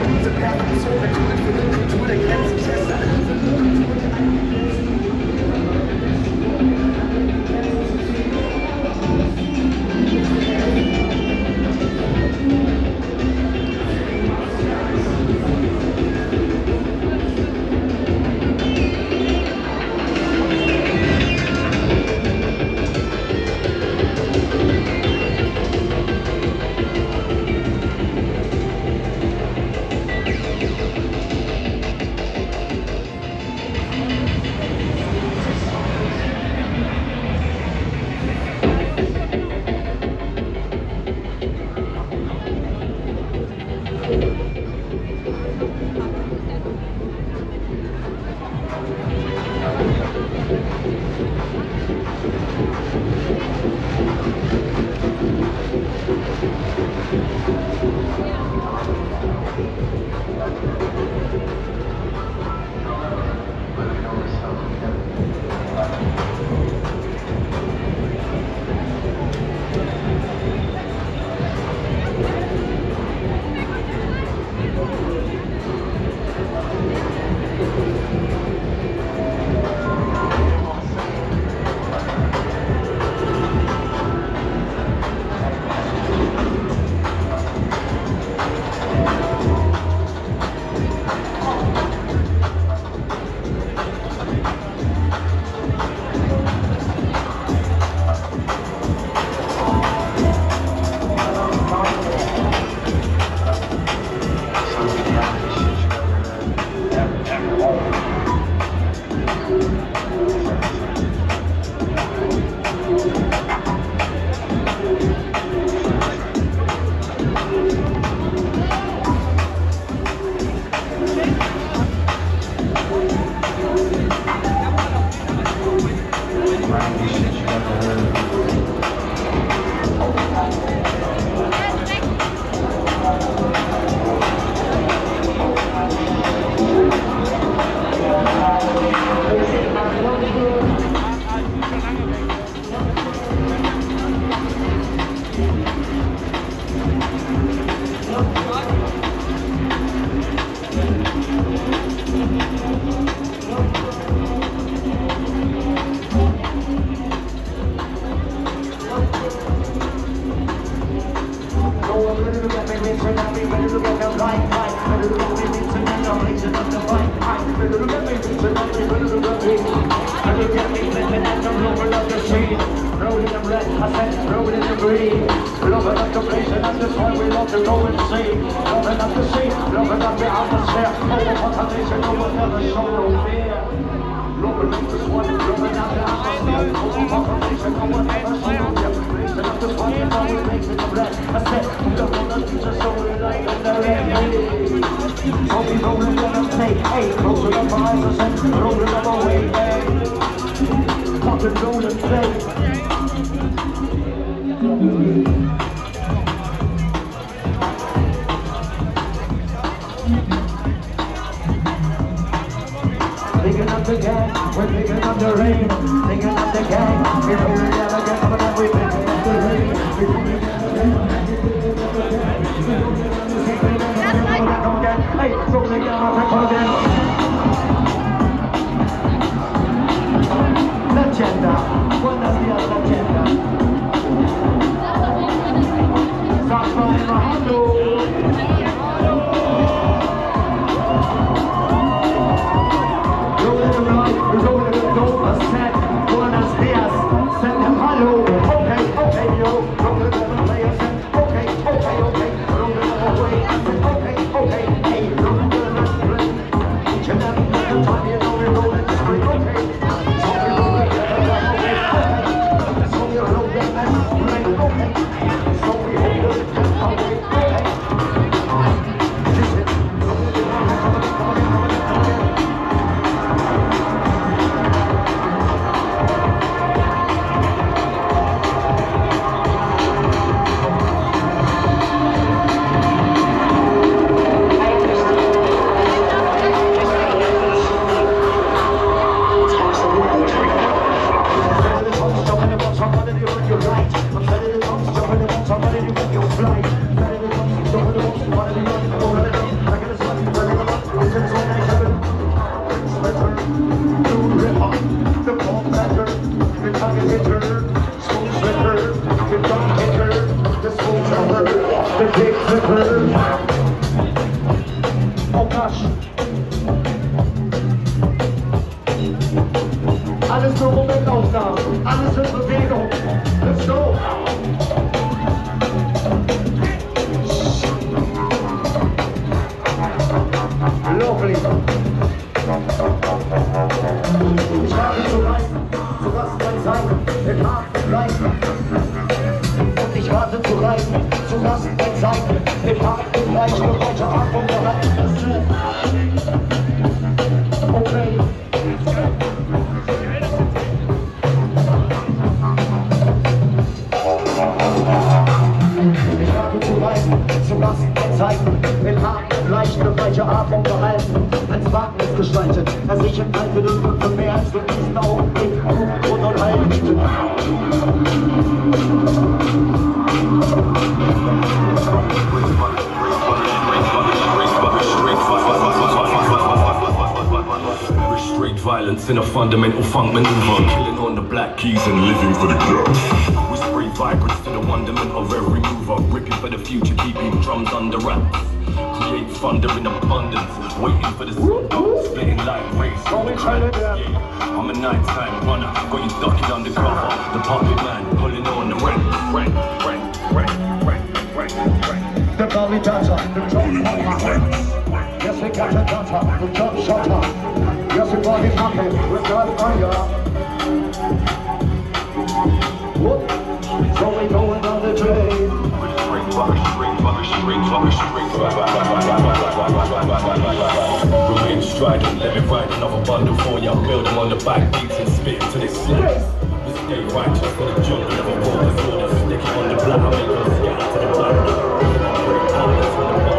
Diese Perfektion Methoden für die Kultur der Grenzentester. Oh gosh. Alles nur Momentaufnahmen, alles in Bewegung. Let's go! Lovely. Ich habe zu reisen, zu Rasten sein, den Hafen bleiben. Und ich warte zu reisen, zu Rasten sein, den Hafen gleich für heute Abend und bereiten das zu. Okay. Ich warte zu reisen, zu Rasten Zeiten, den Hafen leicht für weiche Atmung behalten. Als Wagnis gestaltet, er sich in Zeit für den Rücken mehr als für diesen Augenblick Grund und Halt bietet. Restraint violence in a fundamental funk maneuver, killing on the black keys and living for the club. We spray vibrance to the wonderment of every mover, ripping for the future, keeping drums under wraps. Create thunder in abundance, waiting for the splitting like race. I'm a nighttime runner, got you ducking undercover. The puppet man pulling on the rank. The belly dancer, the drum popper. Yes, we got the dancer, the drum shutter. Yes, we brought it happy, we're not fire. So we going on the train. Remain striding, let me write another bundle for ya. Build them on the back beats and spit till they slap. We stay righteous for the jungle, never roll the soda. Stick it on the block, make them scatter to the back. Break partners when the